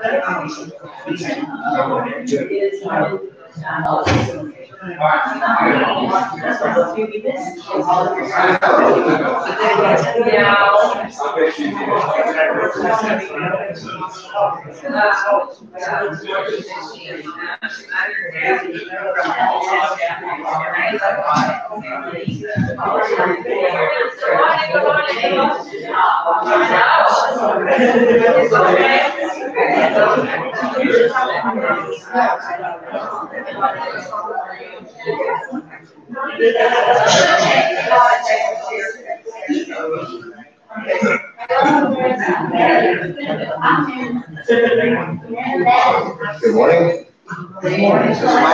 Good morning. Good morning.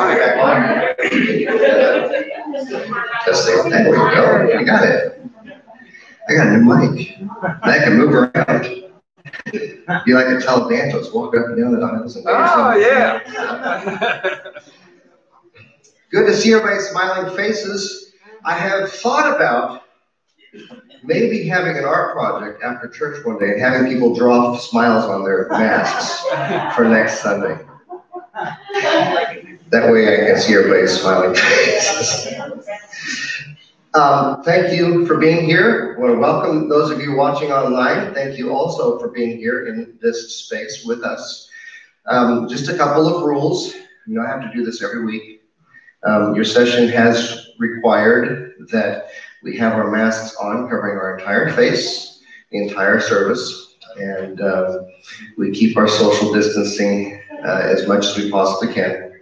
Testing. There we go. You got it. I got a new mic. I can move around. You like a televangelist, walk up and down the aisles and oh, yeah. Good to see everybody's smiling faces. I have thought about maybe having an art project after church one day and having people draw smiles on their masks for next Sunday. That way I can see everybody's smiling faces. Thank you for being here. I want to welcome those of you watching online. Thank you also for being here in this space with us. Just a couple of rules. You know, I have to do this every week. Your session has required that we have our masks on, covering our entire face, the entire service, and we keep our social distancing as much as we possibly can.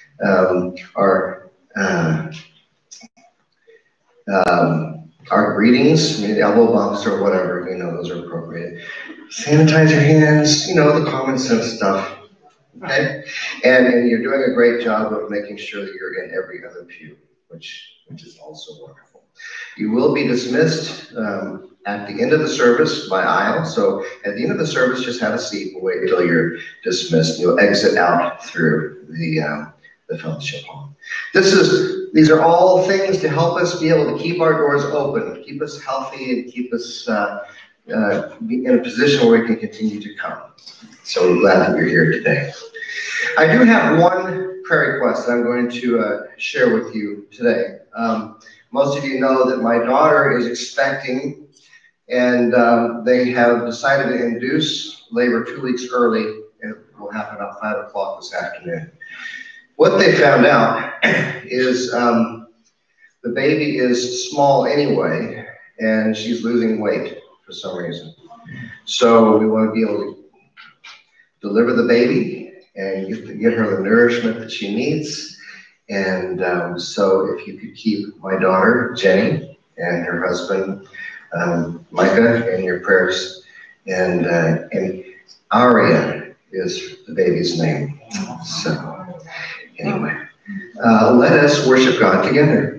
Our greetings, maybe elbow bumps or whatever, you know, those are appropriate. Sanitize your hands, you know, the common sense stuff. Okay, and you're doing a great job of making sure that you're in every other pew, which is also wonderful. You will be dismissed at the end of the service by aisle. So at the end of the service, just have a seat. We'll wait until you're dismissed. You'll exit out through the fellowship hall. These are all things to help us be able to keep our doors open, keep us healthy, and keep us in a position where we can continue to come. So we're glad that you're here today. I do have one prayer request that I'm going to share with you today. Most of you know that my daughter is expecting, and they have decided to induce labor 2 weeks early. It will happen about 5 o'clock this afternoon. What they found out is the baby is small anyway, and she's losing weight for some reason. So we want to be able to deliver the baby and get her the nourishment that she needs. And so if you could keep my daughter, Jenny, and her husband, Micah, in your prayers. And Aria is the baby's name. So anyway, let us worship God together.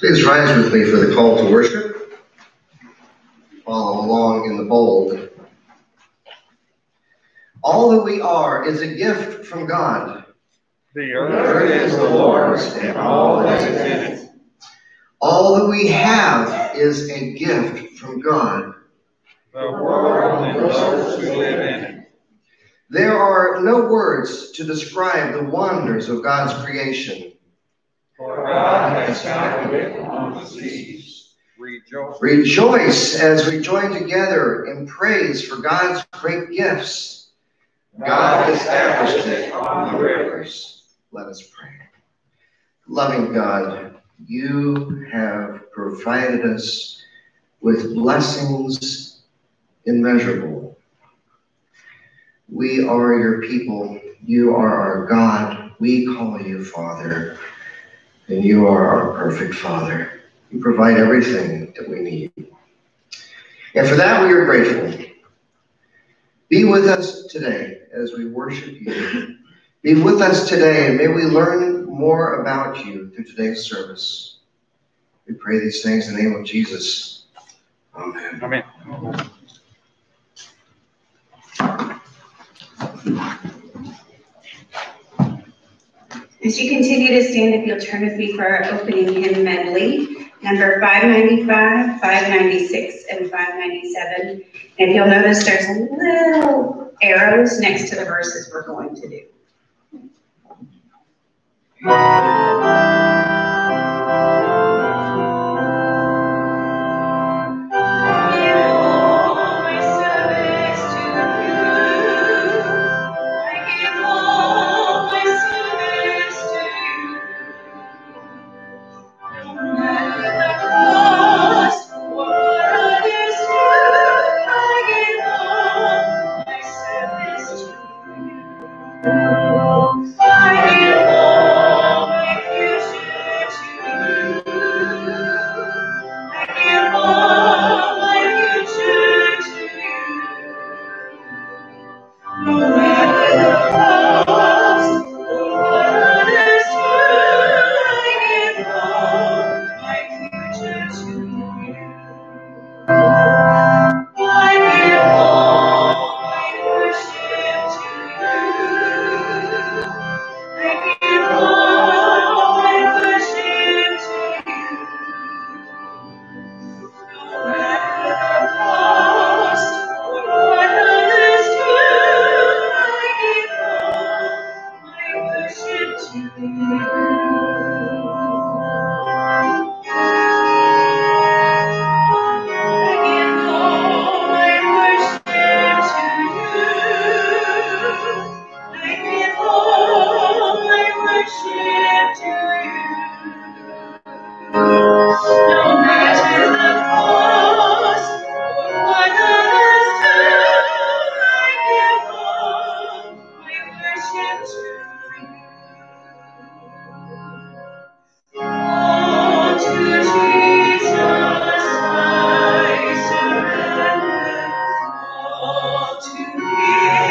Please rise with me for the call to worship. Follow along in the bold. All that we are is a gift from God. The earth is the Lord's and all that is in it. All that we have is a gift from God. The world and those who live in it. There are no words to describe the wonders of God's creation. For God has founded it on the seas. Rejoice as we join together in praise for God's great gifts. God established it on the rivers. Let us pray. Loving God, you have provided us with blessings immeasurable. We are your people. You are our God. We call you Father, and you are our perfect Father. You provide everything that we need. And for that, we are grateful. Be with us today as we worship you. Be with us today, and may we learn more about you through today's service. We pray these things in the name of Jesus. Amen. Amen. As you continue to stand, if you'll turn with me for our opening hymn medley, number 595, 596, and 597. And if you'll notice, there's little arrows next to the verses we're going to do.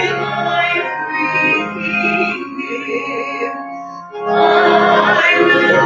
I will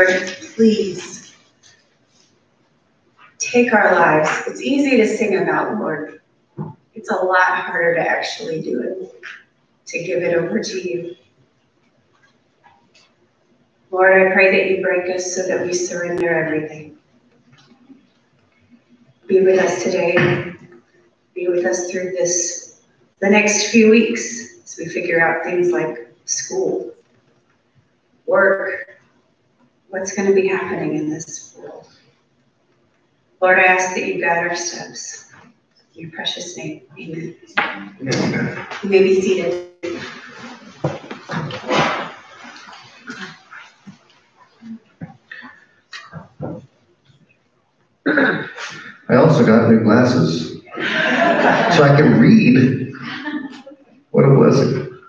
Lord, please take our lives. It's easy to sing about, Lord. It's a lot harder to actually do it, to give it over to you. Lord, I pray that you break us so that we surrender everything. Be with us today. Be with us through the next few weeks as we figure out things like school, work, what's going to be happening in this world. Lord, I ask that you guide our steps. In your precious name, amen. Amen. You may be seated. I also got new glasses, so I can read. What a blessing.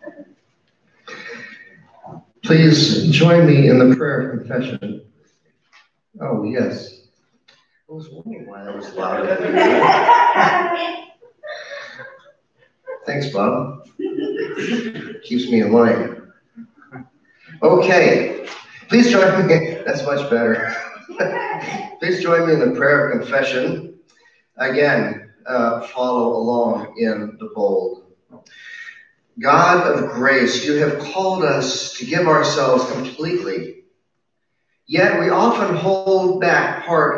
Please join me in the prayer of confession. Oh, yes. I was wondering why that was loud. Thanks, Bob. Keeps me in line. Okay. Please join me. That's much better. Please join me in the prayer of confession. Again, follow along in the bold. God of grace, you have called us to give ourselves completely. Yet we often hold back part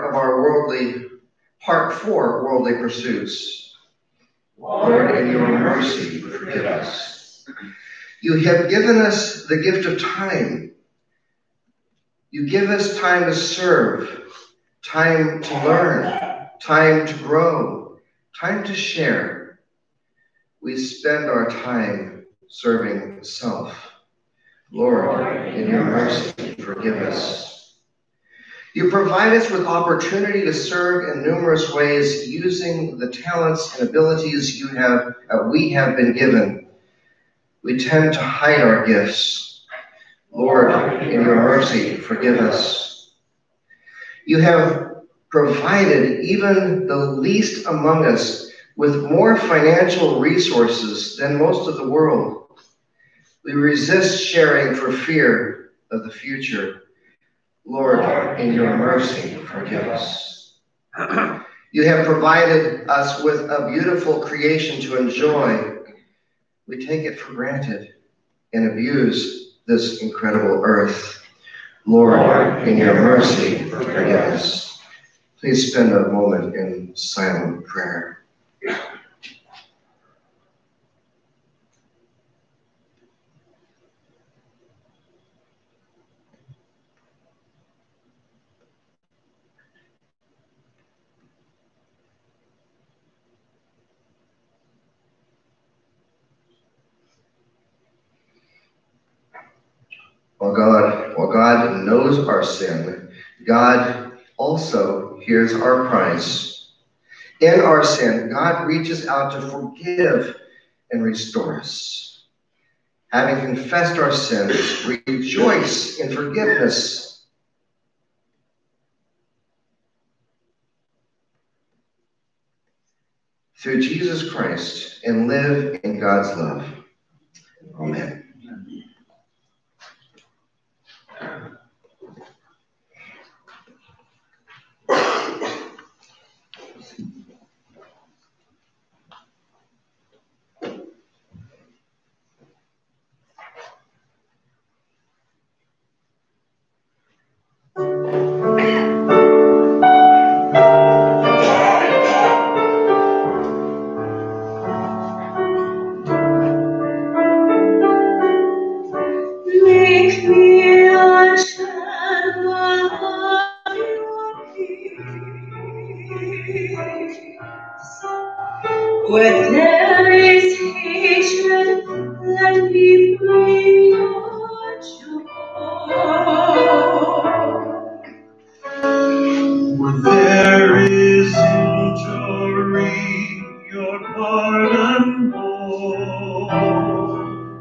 for worldly pursuits. Lord, in your mercy, forgive us. You have given us the gift of time. You give us time to serve, time to learn, time to grow, time to share. We spend our time serving self. Lord, in your mercy, forgive us. You provide us with opportunity to serve in numerous ways using the talents and abilities we have been given. We tend to hide our gifts. Lord, in your mercy, forgive us. You have provided even the least among us with more financial resources than most of the world. We resist sharing for fear of the future. Lord, in your mercy, forgive us. You have provided us with a beautiful creation to enjoy. We take it for granted and abuse this incredible earth. Lord, in your mercy, forgive us. Please spend a moment in silent prayer. While God knows our sin, God also hears our cries. In our sin, God reaches out to forgive and restore us. Having confessed our sins, rejoice in forgiveness. Through Jesus Christ, and live in God's love. Amen. Where there is hatred, let me bring your joy. Where there is injury, your pardon more.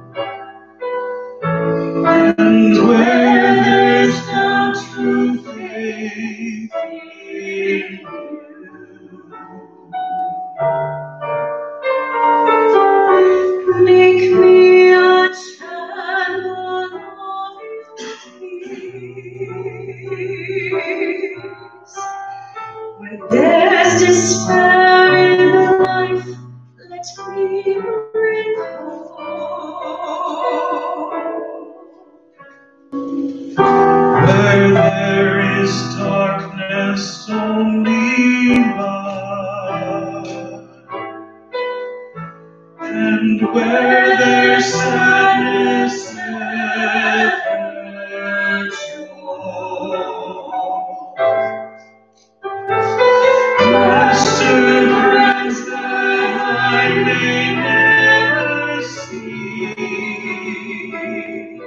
And where there's no true faith in you, Make me a despair in life, let me Where there is darkness, only light, and where there's sadness, ever joy. Master, grant that I may never see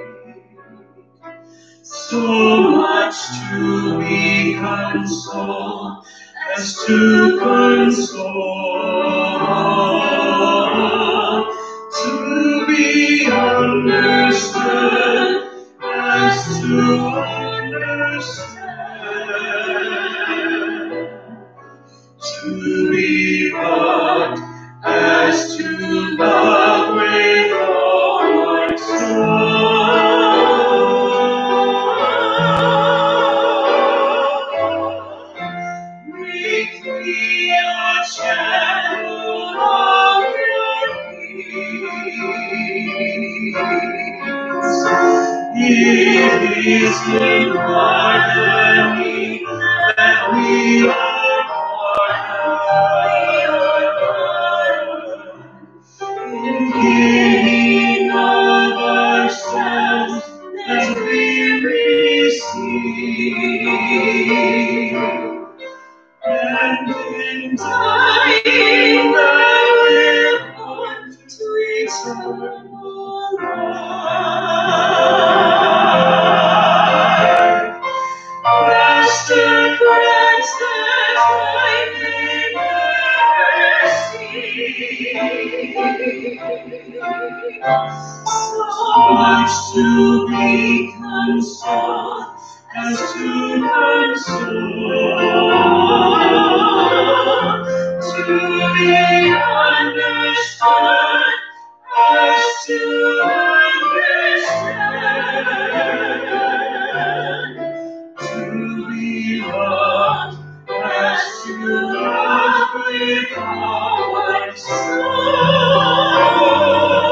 so much to be consoled as to console, to be understood as to understand, to be loved as to love with all my soul. Make me a channel of your peace. It is in harmony that we are one. In giving of ourselves that we receive, and in dying that we're born to eternal life. Master, grant that I may never see so much to be consoled as to console, to be understood as to understand, to be loved as to love with all my soul.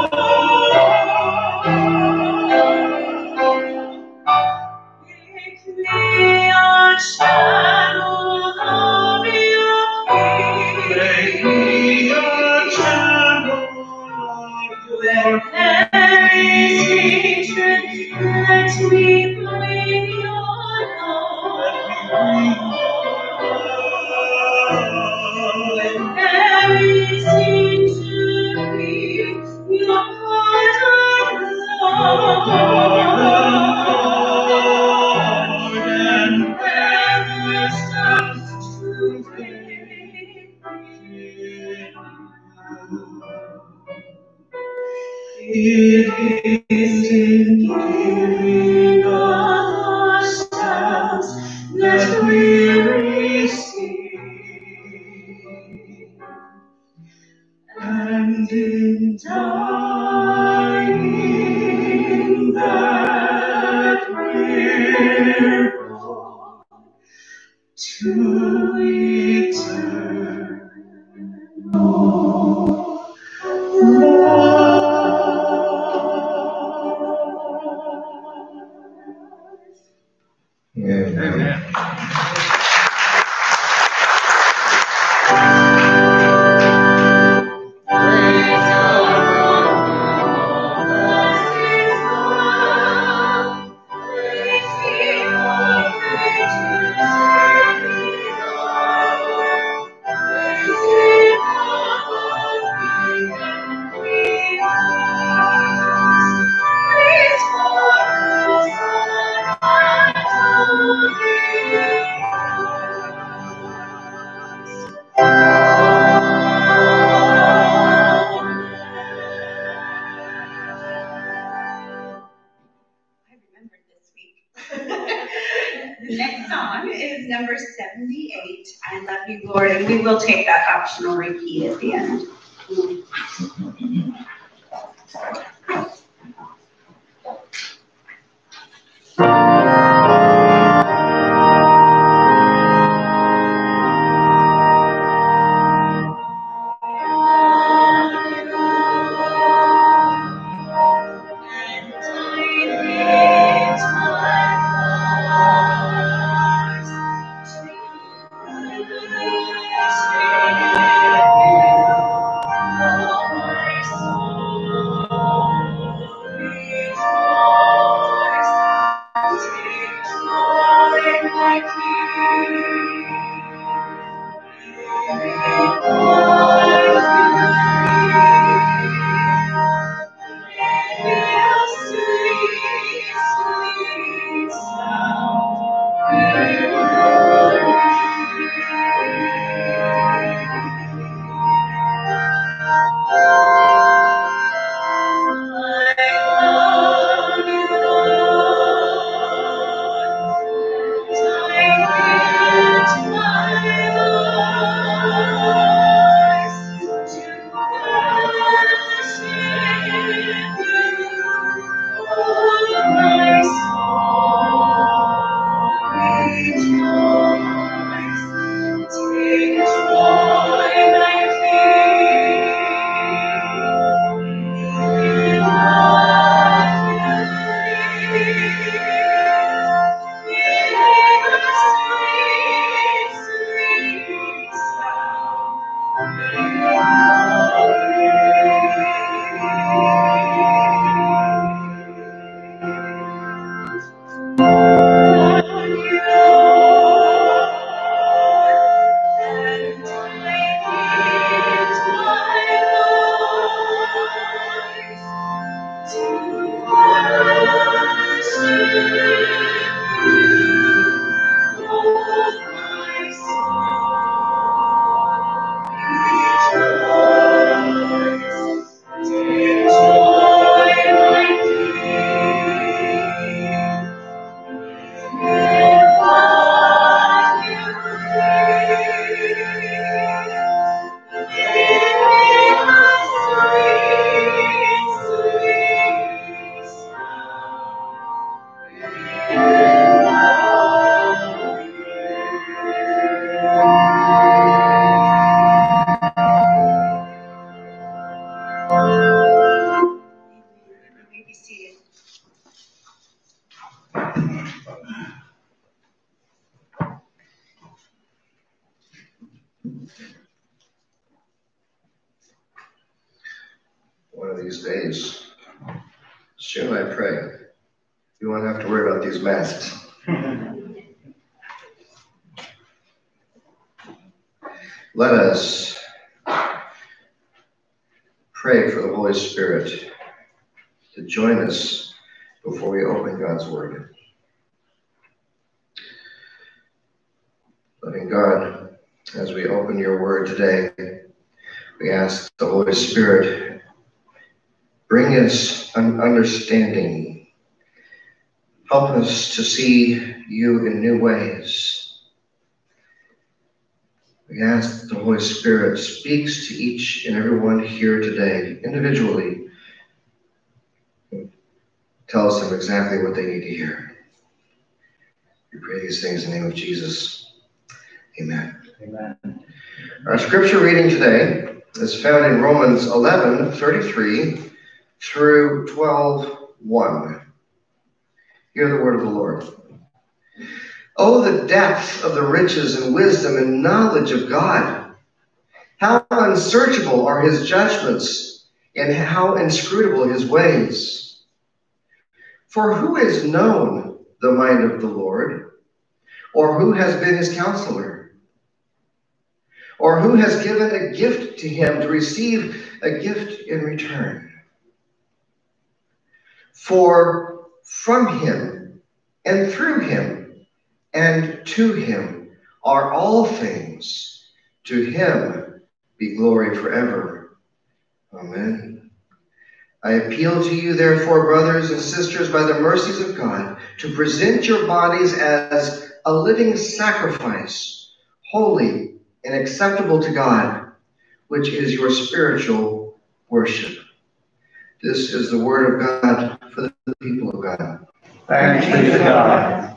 Make me a channel of your peace. Make me a channel of your peace. Where there is hatred, let me bring your love. When there is injury, your heart of love. And where there's doubt, to faith in you. It is in giving of ourselves that we receive, and in dying that we're born to eternal life. Amen. The next song is number 78, I Love You, Lord, and we will take that optional repeat at the end. One of these days, soon I pray, you won't have to worry about these masks. Let us pray for the Holy Spirit to join us before we open God's Word. Loving God, as we open your Word today, we ask the Holy Spirit, bring us an understanding. Help us to see you in new ways. We ask that the Holy Spirit speaks to each and every one here today, individually. Tells them exactly what they need to hear. We pray these things in the name of Jesus. Amen. Amen. Our scripture reading today is found in Romans 11:33 through 12:1. Hear the word of the Lord. Oh, the depth of the riches and wisdom and knowledge of God! How unsearchable are his judgments, and how inscrutable his ways! For who has known the mind of the Lord? Or who has been his counselor? Or who has given a gift to him to receive a gift in return? For from him, and through him, and to him are all things. To him be glory forever. Amen. I appeal to you, therefore, brothers and sisters, by the mercies of God, to present your bodies as a living sacrifice, holy and acceptable to God, which is your spiritual worship. This is the word of God for the people of God. Thanks be to God.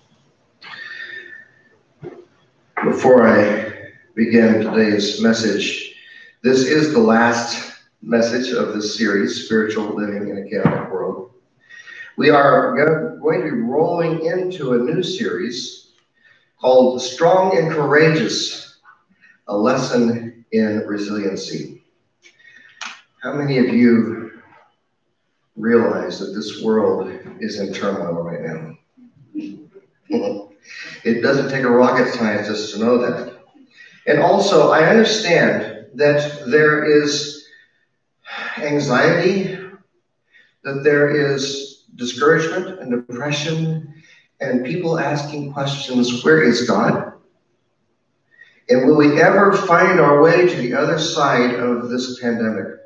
Before I begin today's message, this is the last message of this series, Spiritual Living in a Chaotic World. We are going to be rolling into a new series called Strong and Courageous, a lesson in resiliency. How many of you realize that this world is in turmoil right now? It doesn't take a rocket scientist to know that. And also, I understand that there is anxiety, that there is discouragement and depression, and people asking questions, where is God? And will we ever find our way to the other side of this pandemic?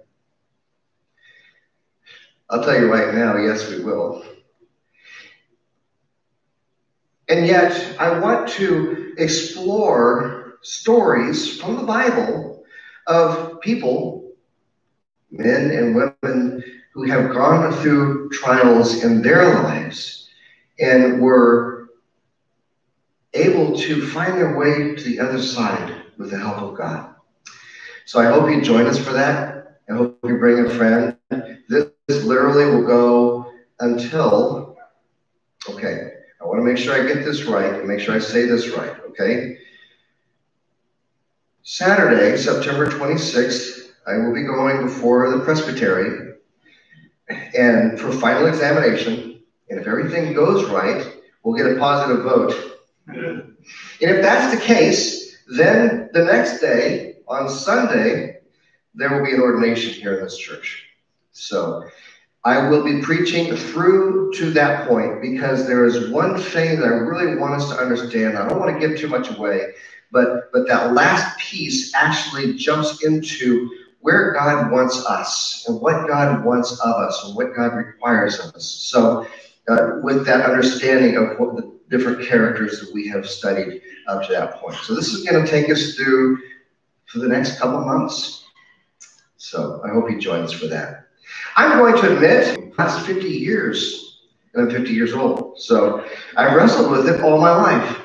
I'll tell you right now, yes, we will. And yet, I want to explore stories from the Bible of people, men and women, who have gone through trials in their lives and were able to find their way to the other side with the help of God. So I hope you join us for that. I hope you bring a friend. This literally will go until, okay, I want to make sure I get this right and make sure I say this right, okay? Saturday, September 26th, I will be going before the presbytery and for final examination, and if everything goes right, we'll get a positive vote. And if that's the case, then the next day, on Sunday, there will be an ordination here in this church. So I will be preaching through to that point because there is one thing that I really want us to understand. I don't want to give too much away, but that last piece actually jumps into where God wants us and what God wants of us and what God requires of us. So with that understanding of what the different characters that we have studied up to that point. So this is going to take us through for the next couple months. So I hope you join us for that. I'm going to admit, the last 50 years, and I'm 50 years old, so I've wrestled with it all my life.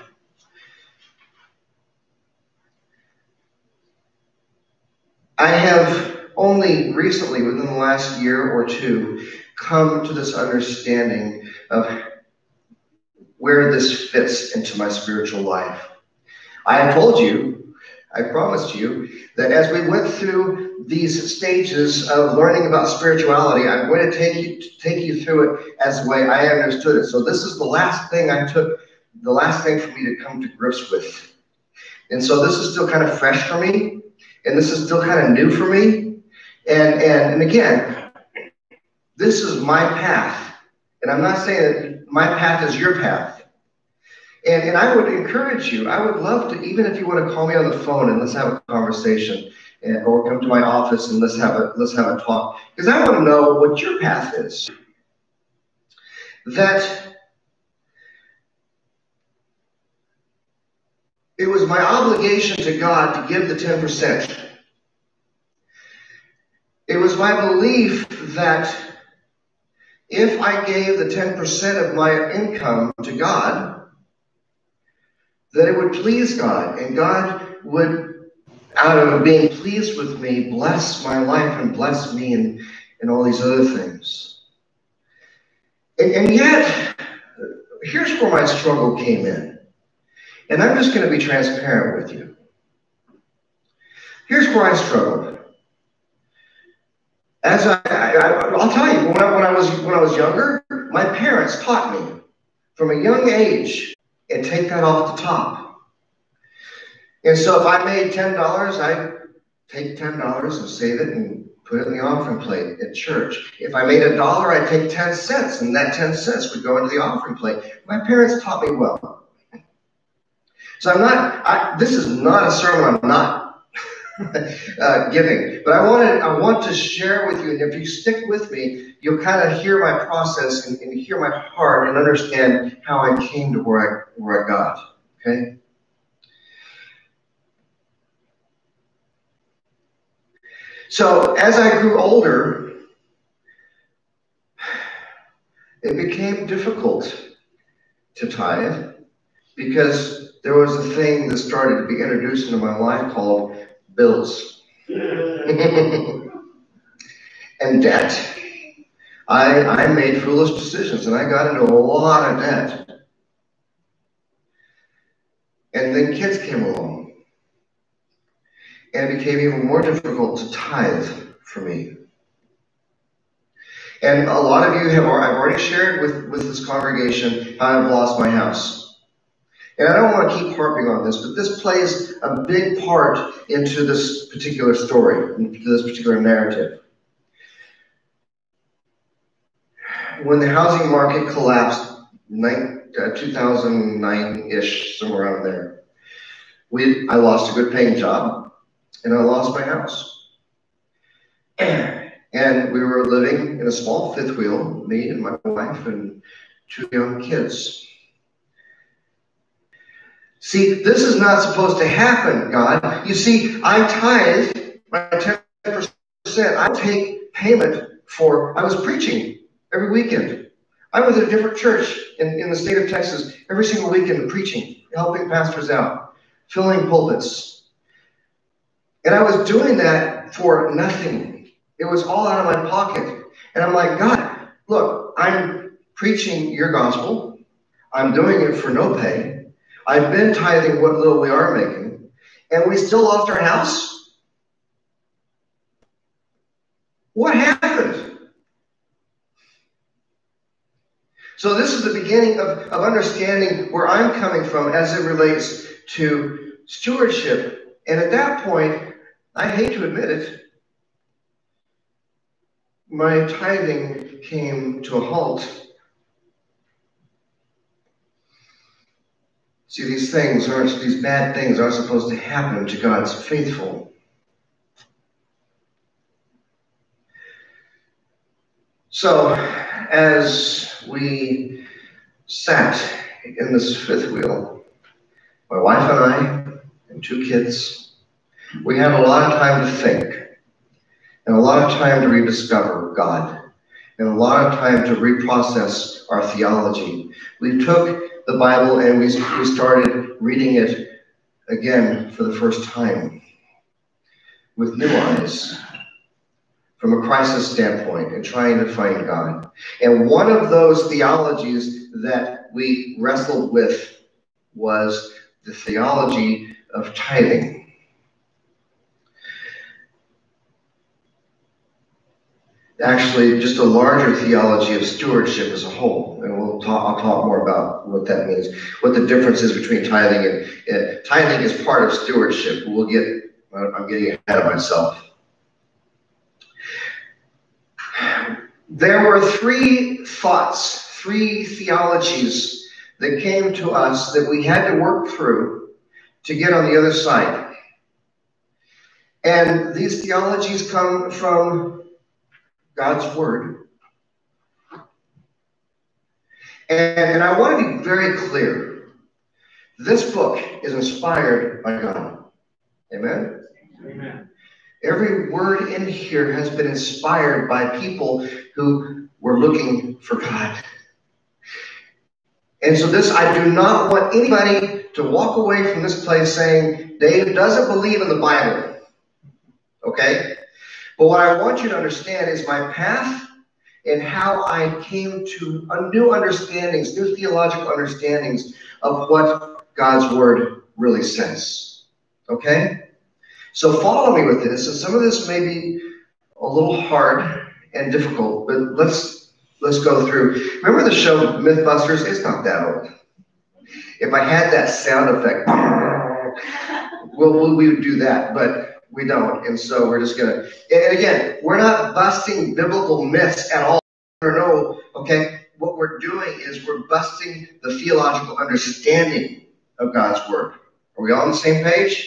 I have only recently, within the last year or two, come to this understanding of where this fits into my spiritual life. I have told you, I promised you, that as we went through these stages of learning about spirituality, I'm going to take you through it as the way I understood it. So this is the last thing the last thing for me to come to grips with. And so this is still kind of fresh for me, and this is still kind of new for me. And again, this is my path. And I'm not saying that my path is your path. And I would encourage you, I would love to, even if you want to call me on the phone and let's have a conversation, or come to my office and let's have a talk, because I want to know what your path is. That it was my obligation to God to give the 10%. It was my belief that if I gave the 10% of my income to God, that it would please God, and God would, out of being pleased with me, bless my life and bless me and all these other things. And yet, here's where my struggle came in. And I'm just going to be transparent with you. Here's where I struggled. As I'll tell you, when I was younger, my parents taught me from a young age, and take that off the top. And so if I made $10, I'd take $10 and save it and put it in the offering plate at church. If I made $1, I'd take 10 cents, and that 10 cents would go into the offering plate. My parents taught me well. So this is not a sermon I'm not giving, but I want to share with you, and if you stick with me, you'll kind of hear my process and hear my heart and understand how I came to where I got. Okay. So as I grew older, it became difficult to tithe because there was a thing that started to be introduced into my life called bills and debt. I made foolish decisions and I got into a lot of debt. And then kids came along. And it became even more difficult to tithe for me. And a lot of you I've already shared with this congregation how I've lost my house. And I don't want to keep harping on this, but this plays a big part into this particular story, into this particular narrative. When the housing market collapsed, 2009-ish, somewhere around there, I lost a good paying job, and I lost my house. And we were living in a small fifth wheel, me and my wife and 2 young kids. See, this is not supposed to happen, God. You see, I tithe my 10%. I take payment for, I was preaching every weekend. I was at a different church in the state of Texas every single weekend preaching, helping pastors out, filling pulpits. And I was doing that for nothing. It was all out of my pocket. And I'm like, God, look, I'm preaching your gospel. I'm doing it for no pay. I've been tithing what little we are making, and we still lost our house? What happened? So this is the beginning of understanding where I'm coming from as it relates to stewardship. And at that point, I hate to admit it, my tithing came to a halt. See, these bad things aren't supposed to happen to God's faithful. So, as we sat in this fifth wheel, my wife and I and 2 kids, we had a lot of time to think, and a lot of time to rediscover God, and a lot of time to reprocess our theology. We took the Bible and we started reading it again for the first time with new eyes, from a crisis standpoint, and trying to find God. And one of those theologies that we wrestled with was the theology of tithing. Actually, just a larger theology of stewardship as a whole. And I'll talk more about what that means, what the difference is between tithing and tithing is part of stewardship. I'm getting ahead of myself. There were 3 thoughts, 3 theologies that came to us that we had to work through to get on the other side. And these theologies come from God's Word. And I want to be very clear. This book is inspired by God. Amen? Amen. Every word in here has been inspired by people who were looking for God. And so I do not want anybody to walk away from this place saying, Dave doesn't believe in the Bible. Okay? But what I want you to understand is my path and how I came to new understandings, new theological understandings of what God's Word really says. Okay? So follow me with this, and some of this may be a little hard and difficult, but let's go through. Remember the show Mythbusters? It's not that old. If I had that sound effect, we would do that, but we don't. And so we're just going to, and again, we're not busting biblical myths at all. No, okay? What we're doing is we're busting the theological understanding of God's Word. Are we all on the same page?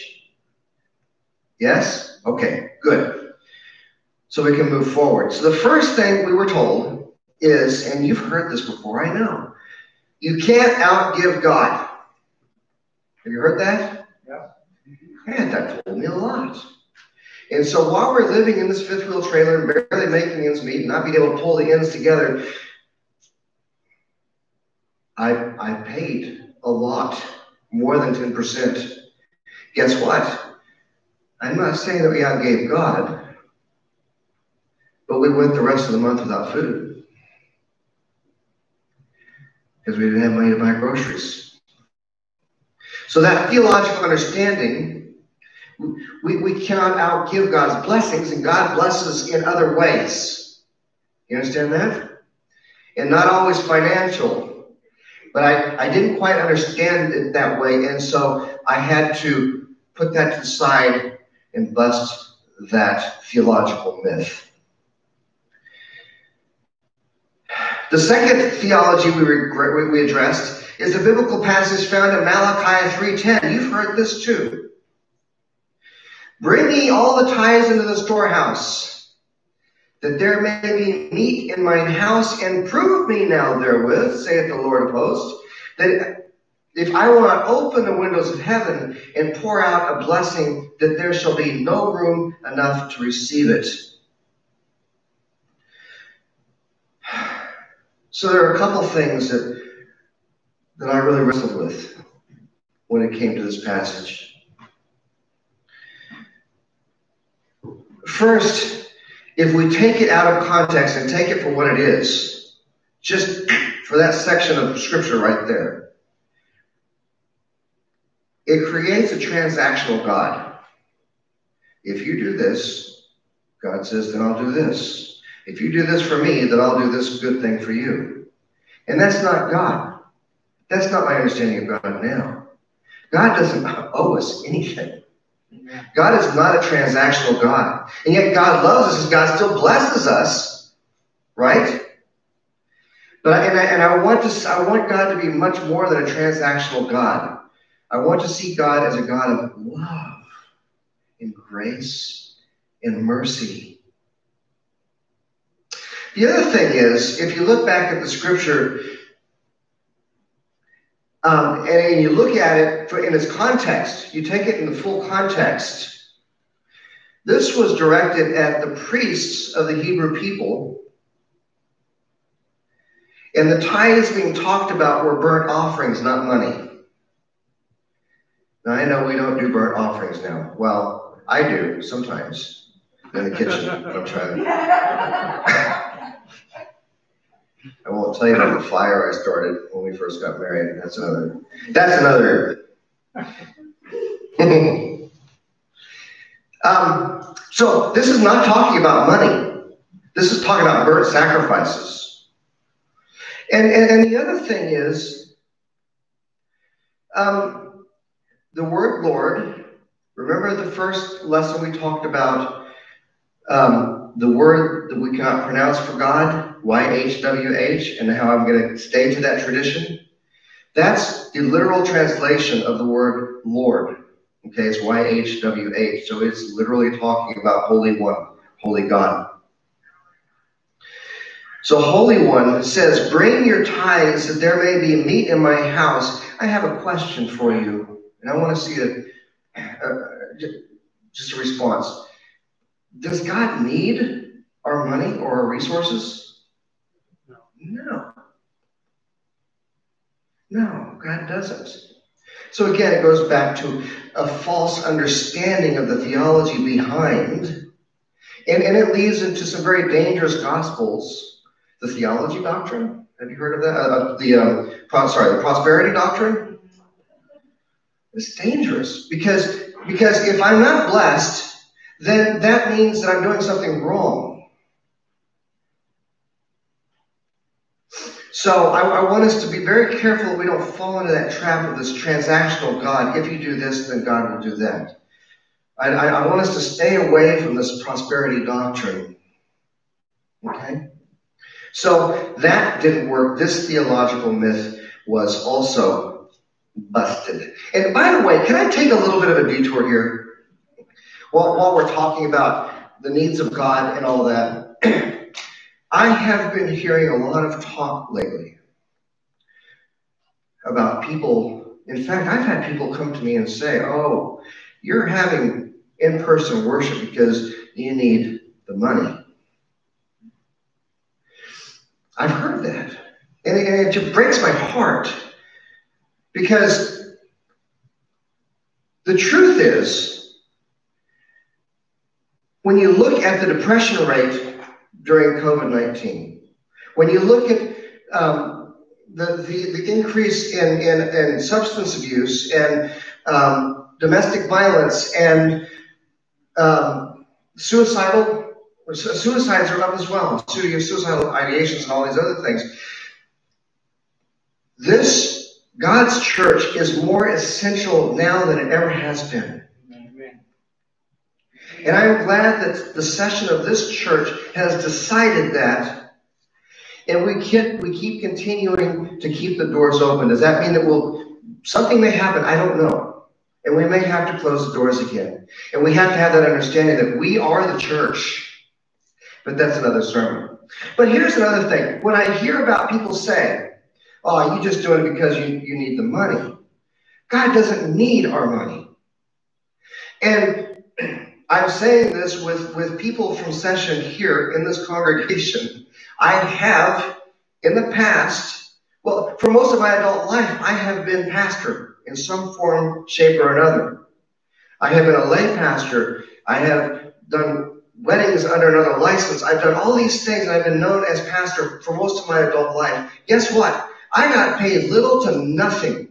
Yes? Okay, good. So we can move forward. So the first thing we were told is, and you've heard this before, I know, you can't outgive God. Have you heard that? Yeah. Man, that told me a lot. And so while we're living in this fifth wheel trailer and barely making ends meet and not being able to pull the ends together, I paid a lot, more than 10%. Guess what? I'm not saying that we outgave God, but we went the rest of the month without food because we didn't have money to buy groceries. So that theological understanding, we cannot outgive God's blessings, and God blesses in other ways. You understand that? And not always financial. But I didn't quite understand it that way, and so I had to put that to the side and bust that theological myth. The second theology we addressed is a biblical passage found in Malachi 3:10. You've heard this too. Bring ye all the tithes into the storehouse, that there may be meat in mine house, and prove me now therewith, saith the Lord of hosts, that if I will not open the windows of heaven and pour out a blessing, that there shall be no room enough to receive it. So there are a couple things that I really wrestled with when it came to this passage. First, if we take it out of context and take it for what it is, just for that section of scripture right there, it creates a transactional God. If you do this, God says, then I'll do this. If you do this for me, then I'll do this good thing for you. And that's not God. That's not my understanding of God now. God doesn't owe us anything. God is not a transactional God. And yet God loves us, and God still blesses us, right? But I want God to be much more than a transactional God. I want to see God as a God of love and grace and mercy. The other thing is, if you look back at the scripture and you look at it in its context, you take it in the full context, this was directed at the priests of the Hebrew people. And the tithes being talked about were burnt offerings, not money. Now, I know we don't do burnt offerings now. Well, I do sometimes in the kitchen. I'm trying to... I won't tell you about the fire I started when we first got married. That's another. So this is not talking about money. This is talking about burnt sacrifices. And the other thing is, the word Lord, remember the first lesson we talked about the word that we cannot pronounce for God, YHWH, and how I'm going to stay to that tradition? That's the literal translation of the word Lord. Okay, it's YHWH, so it's literally talking about Holy One, Holy God. So Holy One says, bring your tithes that there may be meat in my house. I have a question for you, and I want to see just a response. Does God need our money or our resources? No. No, God doesn't. So again, it goes back to a false understanding of the theology behind, and it leads into some very dangerous gospels. The theology doctrine, have you heard of that? The prosperity doctrine. It's dangerous because if I'm not blessed, then that means that I'm doing something wrong. So I want us to be very careful that we don't fall into that trap of this transactional God. If you do this, then God will do that. I want us to stay away from this prosperity doctrine. Okay? So that didn't work. This theological myth was also busted. And by the way, can I take a little bit of a detour here? While we're talking about the needs of God and all that, I have been hearing a lot of talk lately about people. In fact, I've had people come to me and say, oh, you're having in-person worship because you need the money. I've heard that. And it just breaks my heart. Because the truth is, when you look at the depression rate during COVID-19, when you look at the increase in substance abuse and domestic violence and suicides are up as well, suicidal ideations and all these other things, This, God's church, is more essential now than it ever has been. And I'm glad that the session of this church has decided that, and we keep continuing to keep the doors open. Does that mean that something may happen? I don't know. And we may have to close the doors again. And we have to have that understanding that we are the church. But that's another sermon. But here's another thing. When I hear about people say, oh, you're just doing it because you need the money. God doesn't need our money. And I'm saying this with people from session here in this congregation. I have, in the past, well, for most of my adult life, I have been pastor in some form, shape, or another. I have been a lay pastor. I have done weddings under another license. I've done all these things, and I've been known as pastor for most of my adult life. Guess what? I got paid little to nothing.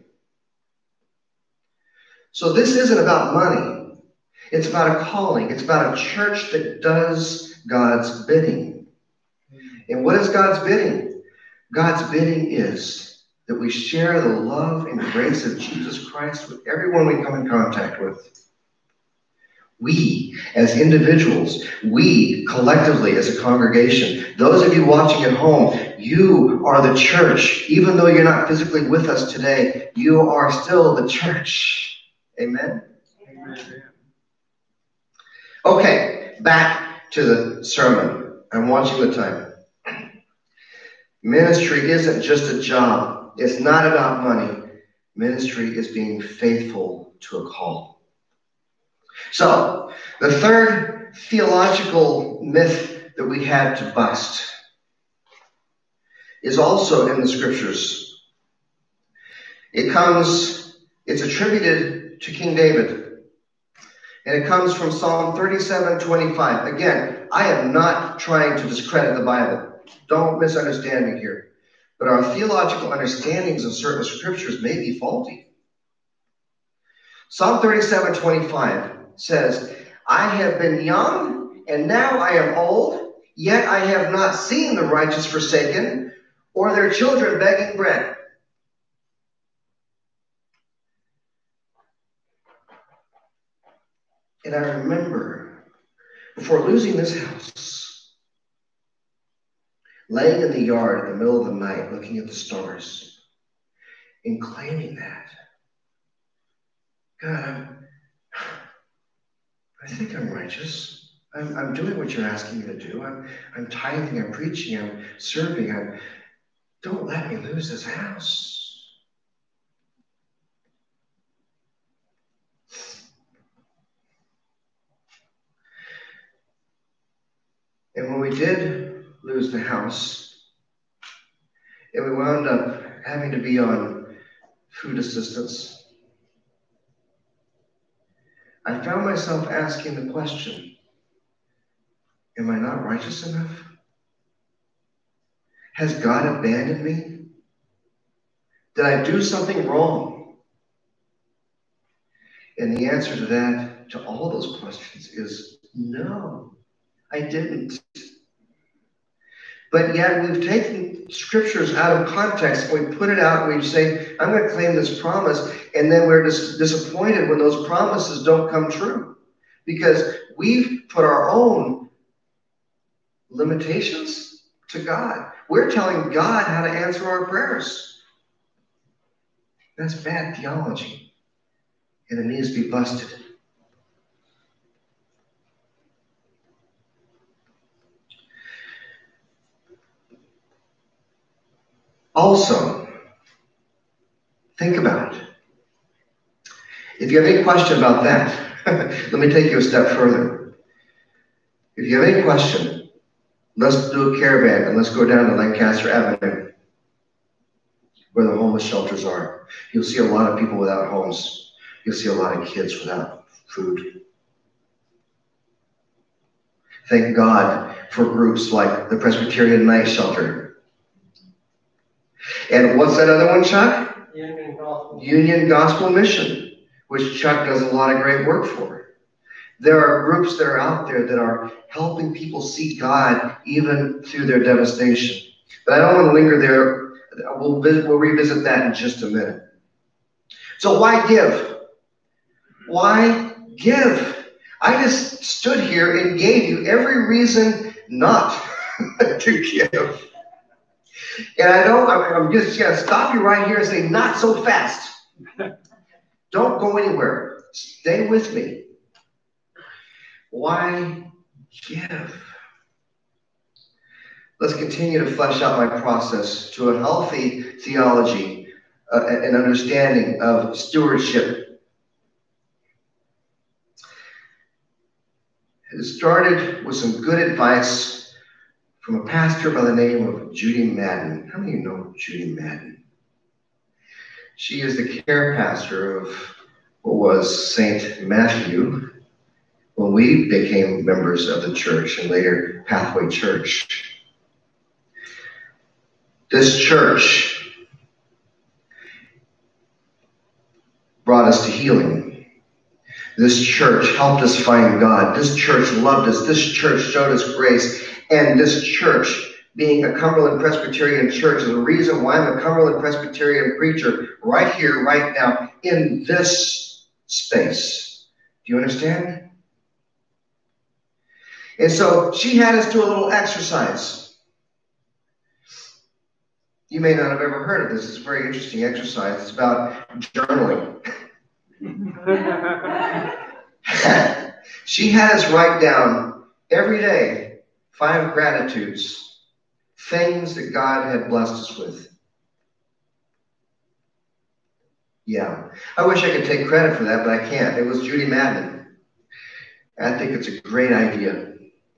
So this isn't about money. It's about a calling. It's about a church that does God's bidding. And what is God's bidding? God's bidding is that we share the love and grace of Jesus Christ with everyone we come in contact with. We, as individuals, we collectively as a congregation, those of you watching at home, you are the church. Even though you're not physically with us today, you are still the church. Amen? Amen. Okay, back to the sermon. I'm watching the time. Ministry isn't just a job. It's not about money. Ministry is being faithful to a call. So, the third theological myth that we had to bust is also in the scriptures. It's attributed to King David. And it comes from Psalm 37:25. Again, I am not trying to discredit the Bible. Don't misunderstand me here. But our theological understandings of certain scriptures may be faulty. Psalm 37:25 says, I have been young, and now I am old, yet I have not seen the righteous forsaken, or their children begging bread. And I remember, before losing this house, laying in the yard in the middle of the night, looking at the stars, and claiming that, God, I think I'm righteous. I'm doing what you're asking me to do. I'm tithing, I'm preaching, I'm serving. Don't let me lose this house. And when we did lose the house, and we wound up having to be on food assistance, I found myself asking the question, am I not righteous enough? Has God abandoned me? Did I do something wrong? And the answer to that, to all those questions, is no, I didn't. But yet we've taken scriptures out of context, and we put it out, and we say, I'm going to claim this promise, and then we're disappointed when those promises don't come true. Because we've put our own limitations to God. We're telling God how to answer our prayers. That's bad theology, and it needs to be busted. Also, think about it. If you have any question about that, let me take you a step further. If you have any question, let's do a caravan and let's go down to Lancaster Avenue, where the homeless shelters are. You'll see a lot of people without homes. You'll see a lot of kids without food. Thank God for groups like the Presbyterian Night Shelter. And what's that other one, Chuck? Union Gospel Mission, which Chuck does a lot of great work for. There are groups that are out there that are helping people see God even through their devastation. But I don't want to linger there We'll revisit that in just a minute. So why give? Why give? I just stood here and gave you every reason not to give. And I'm just going to stop you right here and say, not so fast. Don't go anywhere. Stay with me. Why give? Let's continue to flesh out my process to a healthy theology and understanding of stewardship. It started with some good advice from a pastor by the name of Judy Madden. How many of you know Judy Madden? She is the care pastor of what was St. Matthew when we became members of the church and later Pathway Church. This church brought us to healing. This church helped us find God. This church loved us. This church showed us grace. And this church, being a Cumberland Presbyterian church, is the reason why I'm a Cumberland Presbyterian preacher right here, right now, in this space. Do you understand? And so she had us do a little exercise. You may not have ever heard of this. It's a very interesting exercise. It's about journaling. She had us write down every day 5 gratitudes, things that God had blessed us with. Yeah, I wish I could take credit for that, but I can't. It was Judy Madden. I think it's a great idea.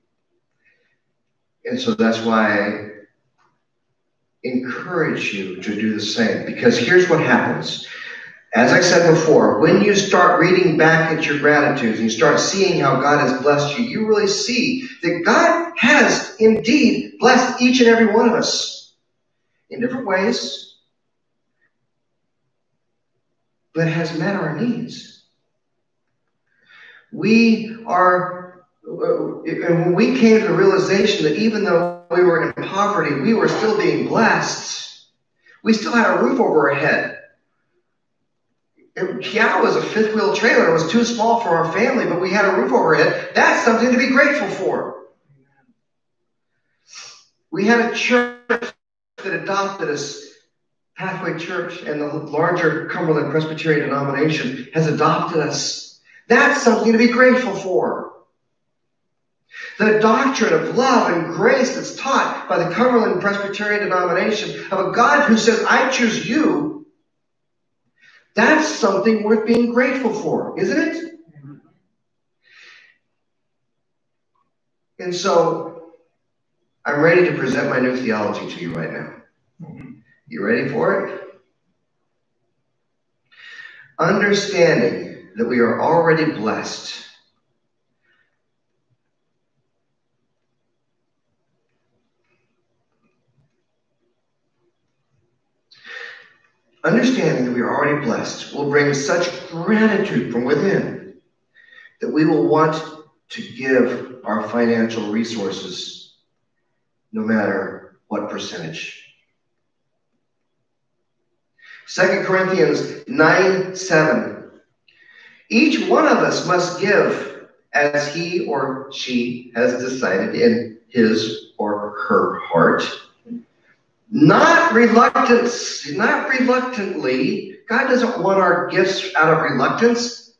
And so that's why I encourage you to do the same. Because here's what happens. As I said before, when you start reading back at your gratitudes and you start seeing how God has blessed you, you really see that God has indeed blessed each and every one of us in different ways, but has met our needs. And when we came to the realization that even though we were in poverty, we were still being blessed. We still had a roof over our head. It was a 5th-wheel trailer. It was too small for our family, but we had a roof over our head. That's something to be grateful for. We had a church that adopted us. Pathway Church and the larger Cumberland Presbyterian denomination has adopted us. That's something to be grateful for. The doctrine of love and grace that's taught by the Cumberland Presbyterian denomination of a God who says, I choose you, that's something worth being grateful for, isn't it? And so, I'm ready to present my new theology to you right now. You ready for it? Understanding that we are already blessed. Understanding that we are already blessed will bring such gratitude from within that we will want to give our financial resources no matter what percentage. 2 Corinthians 9:7. Each one of us must give as he or she has decided in his or her heart. Not reluctantly. God doesn't want our gifts out of reluctance,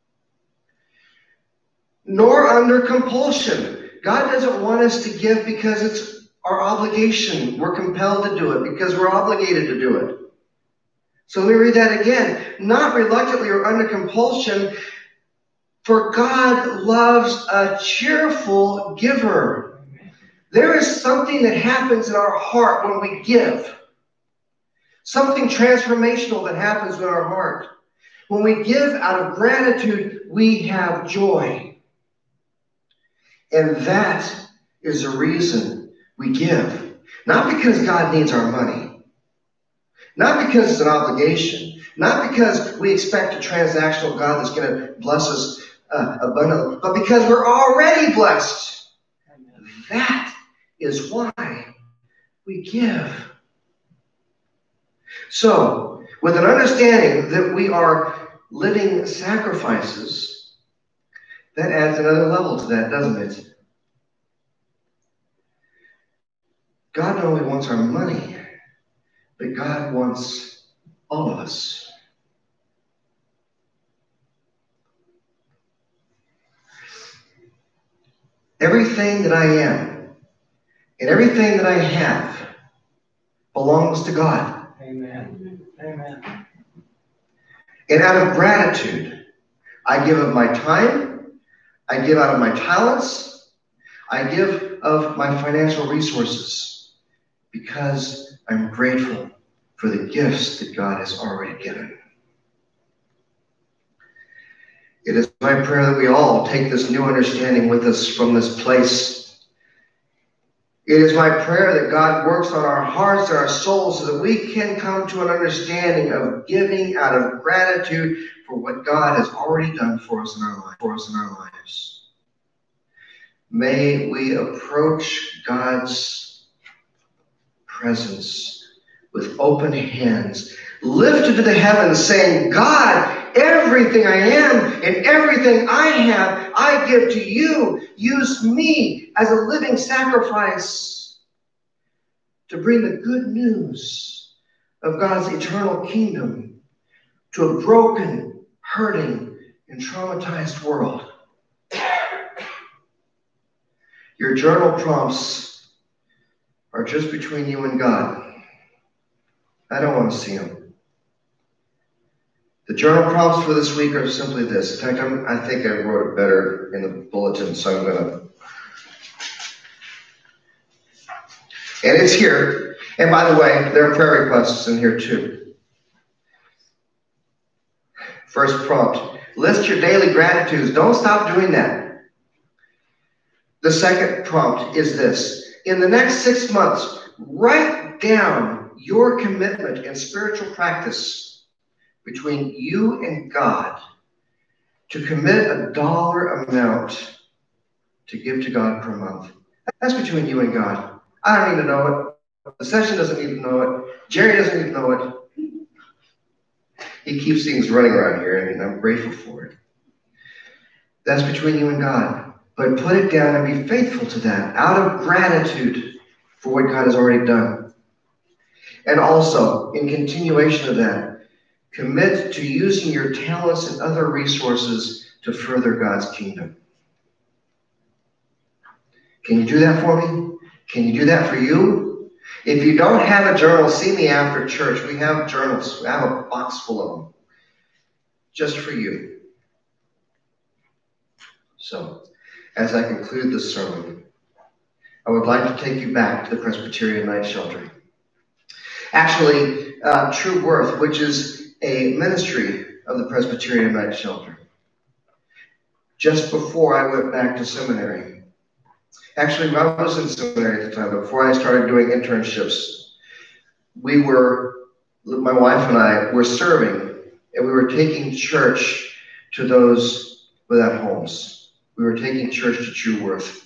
nor under compulsion. God doesn't want us to give because it's our obligation. We're compelled to do it because we're obligated to do it. So let me read that again. Not reluctantly or under compulsion, for God loves a cheerful giver. There is something that happens in our heart when we give. Something transformational that happens in our heart. When we give out of gratitude, we have joy. And that is the reason we give. Not because God needs our money. Not because it's an obligation. Not because we expect a transactional God that's going to bless us abundantly. But because we're already blessed. That is why we give. So, with an understanding that we are living sacrifices, that adds another level to that, doesn't it? God not only wants our money, but God wants all of us. Everything that I am and everything that I have belongs to God. Amen. Amen. And out of gratitude, I give of my time, I give out of my talents, I give of my financial resources because I'm grateful for the gifts that God has already given. It is my prayer that we all take this new understanding with us from this place. It is my prayer that God works on our hearts and our souls so that we can come to an understanding of giving out of gratitude for what God has already done for us in our lives. May we approach God's presence with open hands, lifted to the heavens, saying, God, everything I am and everything I have, I give to you. Use me as a living sacrifice to bring the good news of God's eternal kingdom to a broken, hurting, and traumatized world. Your journal prompts are just between you and God. I don't want to see them. The journal prompts for this week are simply this. In fact, I think I wrote it better in the bulletin, so I'm going to. And it's here. And by the way, there are prayer requests in here too. First prompt, list your daily gratitudes. Don't stop doing that. The second prompt is this. In the next 6 months, write down your commitment in spiritual practice between you and God to commit a dollar amount to give to God per month. That's between you and God. I don't need to know it. The session doesn't need to know it. Jerry doesn't need to know it. He keeps things running around here, and I'm grateful for it. That's between you and God. But put it down and be faithful to that out of gratitude for what God has already done. And also, in continuation of that, commit to using your talents and other resources to further God's kingdom. Can you do that for me? Can you do that for you? If you don't have a journal, see me after church. We have journals. We have a box full of them. Just for you. So, as I conclude this sermon, I would like to take you back to the Presbyterian Night Shelter. Actually, True Worth, which is a ministry of the Presbyterian Night Shelter. Just before I went back to seminary. Actually, I was in seminary at the time, before I started doing internships, my wife and I were serving, and we were taking church to those without homes. We were taking church to True Worth.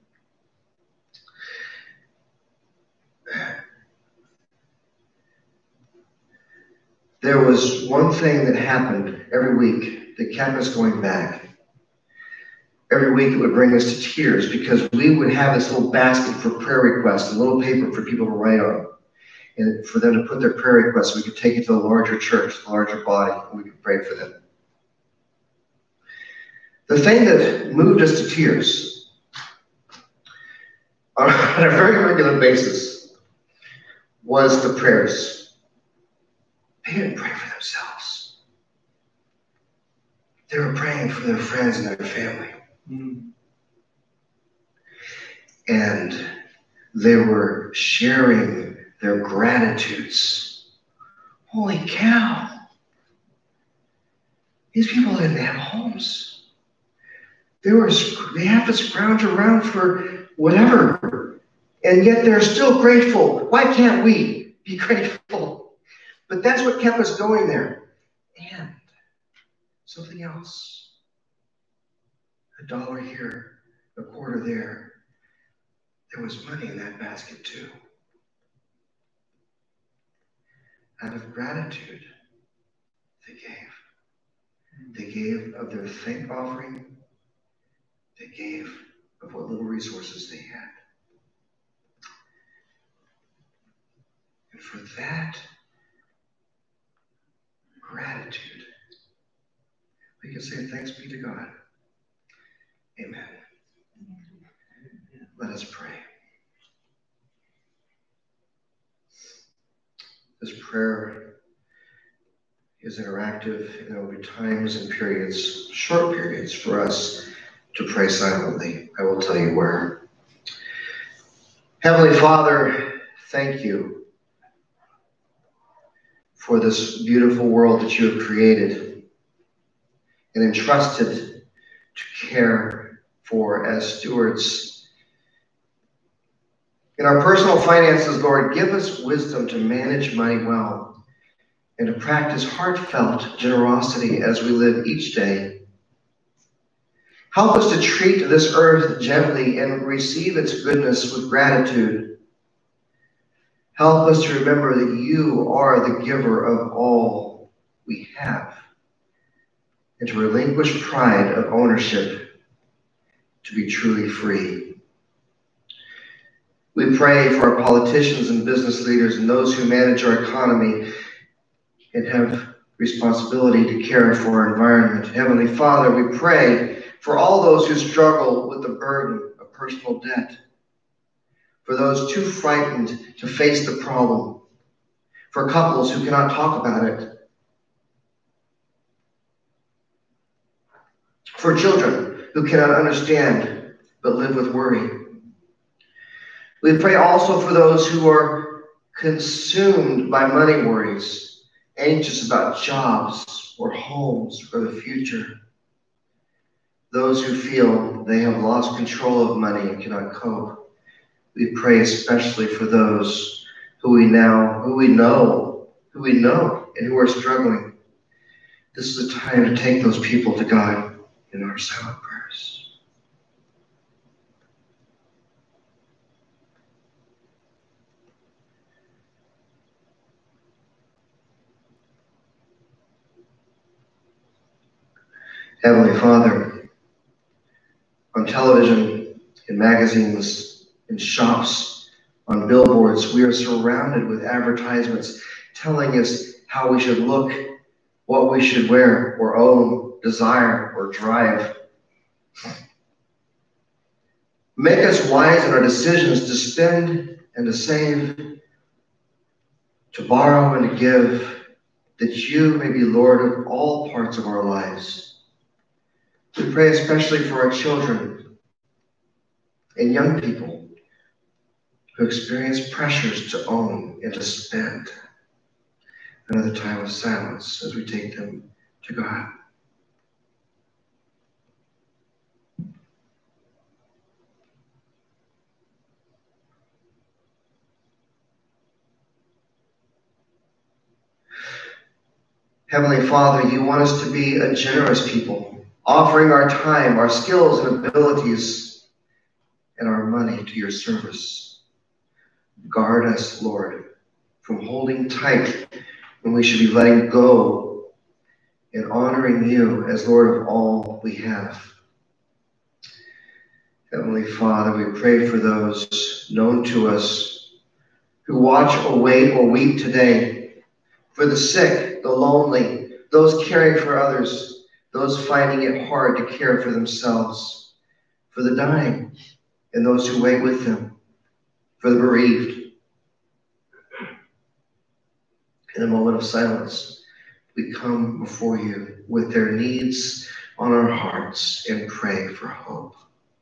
There was one thing that happened every week that kept us going back. Every week it would bring us to tears because we would have this little basket for prayer requests, a little paper for people to write on. And for them to put their prayer requests, we could take it to the larger church, the larger body, and we could pray for them. The thing that moved us to tears on a very regular basis was the prayers. They didn't pray for themselves. They were praying for their friends and their family. And they were sharing their gratitudes. Holy cow. These people didn't have homes. They have to scrounge around for whatever. And yet they're still grateful. Why can't we be grateful? But that's what kept us going there. And something else. $1 here, a quarter there. There was money in that basket too. out of gratitude, they gave. They gave of their thank offering. They gave of what little resources they had. And for that gratitude, we can say thanks be to God. Amen. Let us pray. This prayer is interactive, and there will be times and periods, short periods, for us to pray silently. I will tell you where. Heavenly Father, thank you for this beautiful world that you have created and entrusted to care for as stewards. In our personal finances, Lord, give us wisdom to manage money well and to practice heartfelt generosity as we live each day. Help us to treat this earth gently and receive its goodness with gratitude. Help us to remember that you are the giver of all we have, and to relinquish pride of ownership to be truly free. We pray for our politicians and business leaders and those who manage our economy and have responsibility to care for our environment. Heavenly Father, we pray for all those who struggle with the burden of personal debt, for those too frightened to face the problem, for couples who cannot talk about it, for children who cannot understand but live with worry. We pray also for those who are consumed by money worries, anxious about jobs or homes or the future. Those who feel they have lost control of money and cannot cope. We pray especially for those who we know, and who are struggling. This is the time to take those people to God in our silent prayers. Heavenly Father, on television, in magazines, in shops, on billboards, we are surrounded with advertisements telling us how we should look, what we should wear or own, desire or drive. Make us wise in our decisions to spend and to save, to borrow and to give, that you may be Lord of all parts of our lives. We pray especially for our children and young people who experience pressures to own and to spend. Another time of silence as we take them to God. Heavenly Father, you want us to be a generous people, offering our time, our skills and abilities, and our money to your service. Guard us, Lord, from holding tight when we should be letting go and honoring you as Lord of all we have. Heavenly Father, we pray for those known to us who watch or wait or weep today, for the sick, the lonely, those caring for others, those finding it hard to care for themselves, for the dying and those who wait with them, for the bereaved. In a moment of silence, we come before you with their needs on our hearts and pray for hope.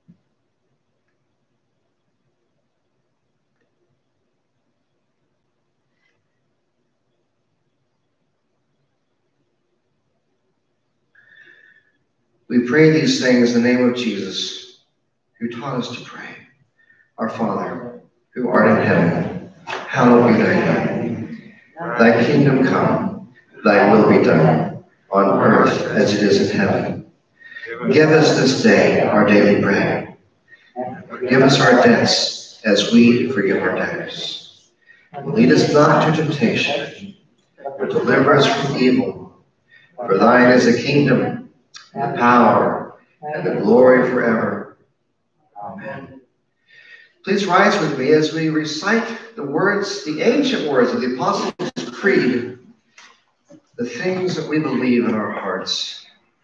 We pray these things in the name of Jesus, who taught us to pray. Our Father, who art in heaven, hallowed be thy name. Thy kingdom come, thy will be done, on earth as it is in heaven. Give us this day our daily bread. Forgive us our debts as we forgive our debtors. Lead us not into temptation, Deliver us from evil. For thine is the kingdom, and the power, and the glory forever. Amen. Please rise with me as we recite the words, the ancient words of the Apostles' Creed, the things that we believe in our hearts.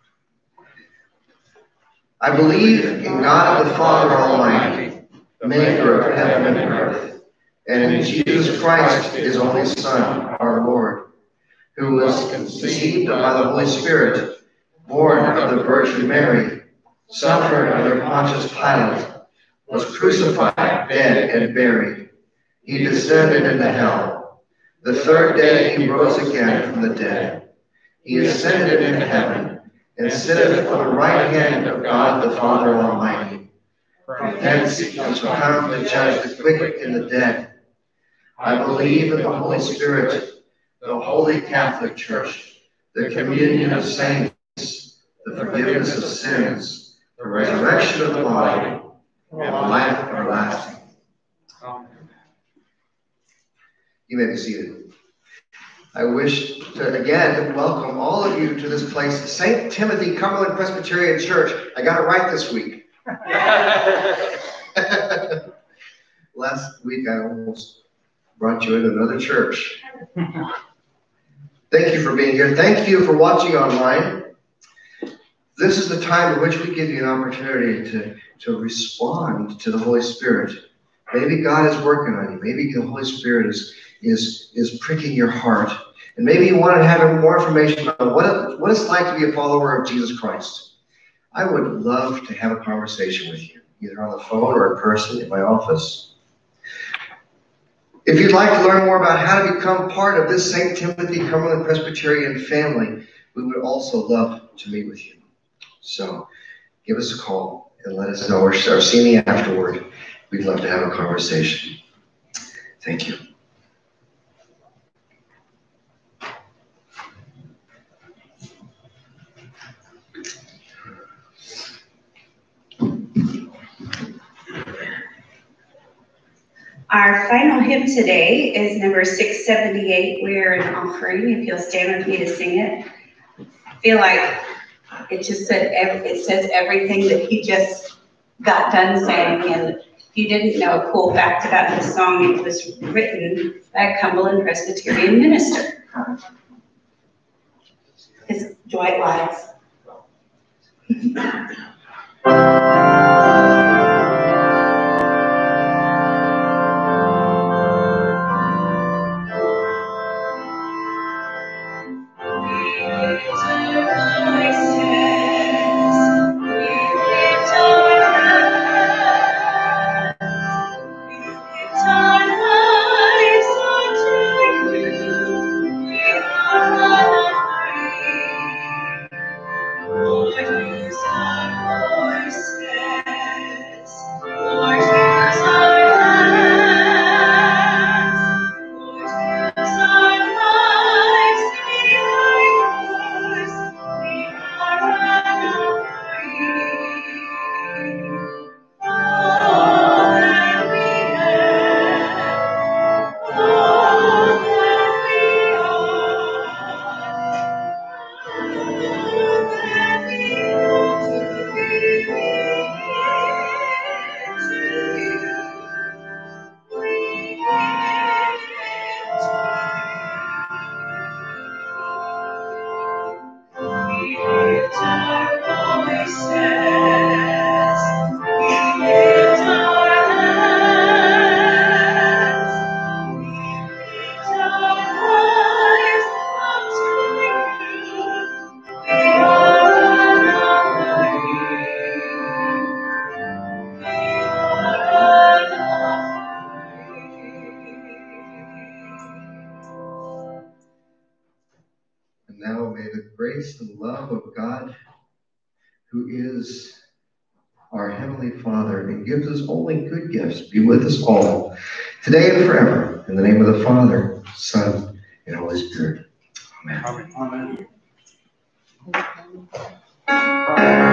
I believe in God the Father Almighty, maker of heaven and earth, and in Jesus Christ, his only Son, our Lord, who was conceived by the Holy Spirit, born of the Virgin Mary, suffered under Pontius Pilate, was crucified, dead, and buried. He descended into hell. The third day he rose again from the dead. He ascended into heaven, and sitteth on the right hand of God the Father Almighty. From thence he shall come to judge the quick and the dead. I believe in the Holy Spirit, the holy Catholic Church, the communion of saints, the forgiveness of sins, the resurrection of the body, and life everlasting. You may be seated. I wish to again welcome all of you to this place, St. Timothy Cumberland Presbyterian Church. I got it right this week. Last week I almost brought you into another church. Thank you for being here. Thank you for watching online. This is the time in which we give you an opportunity to respond to the Holy Spirit. Maybe God is working on you. Maybe the Holy Spirit is pricking your heart. And maybe you want to have more information about what it's like to be a follower of Jesus Christ. I would love to have a conversation with you, either on the phone or in person in my office. If you'd like to learn more about how to become part of this St. Timothy Cumberland Presbyterian family, we would also love to meet with you. So give us a call and let us know, or see me afterward. We'd love to have a conversation. Thank you. Our final hymn today is number 678, We're an Offering. If you'll stand with me to sing it. I feel like it just says everything that he just got done saying. And if you didn't know a cool fact about this song, it was written by a Cumberland Presbyterian minister. It's Dwight Wise. The love of God, who is our Heavenly Father and gives us only good gifts, be with us all, today and forever. In the name of the Father, Son, and Holy Spirit. Amen. Amen.